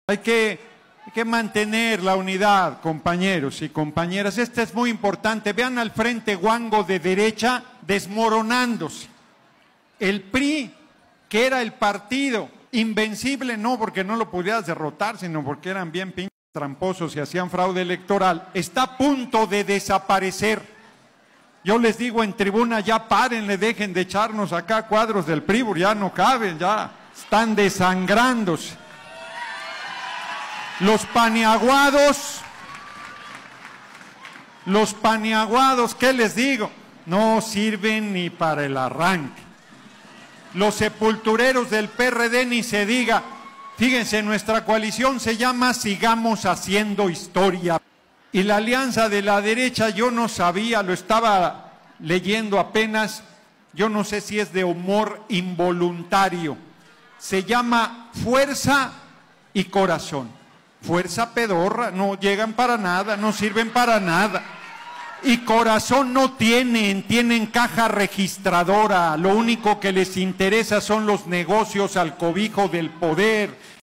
Hay que mantener la unidad, compañeros y compañeras. Esto es muy importante. Vean al Frente Guango de derecha desmoronándose. El PRI, que era el partido invencible, no porque no lo pudieras derrotar, sino porque eran bien pinches tramposos y hacían fraude electoral, está a punto de desaparecer. Yo les digo en tribuna, ya párenle, dejen de echarnos acá cuadros del PRI, ya no caben, ya están desangrándose. Los paniaguados, ¿qué les digo? No sirven ni para el arranque. Los sepultureros del PRD ni se diga. Fíjense, nuestra coalición se llama Sigamos Haciendo Historia. Y la alianza de la derecha, yo no sabía, lo estaba leyendo apenas, yo no sé si es de humor involuntario. Se llama Fuerza y Corazón. Fuerza pedorra, no llegan para nada, no sirven para nada. Y corazón no tienen caja registradora. Lo único que les interesa son los negocios al cobijo del poder.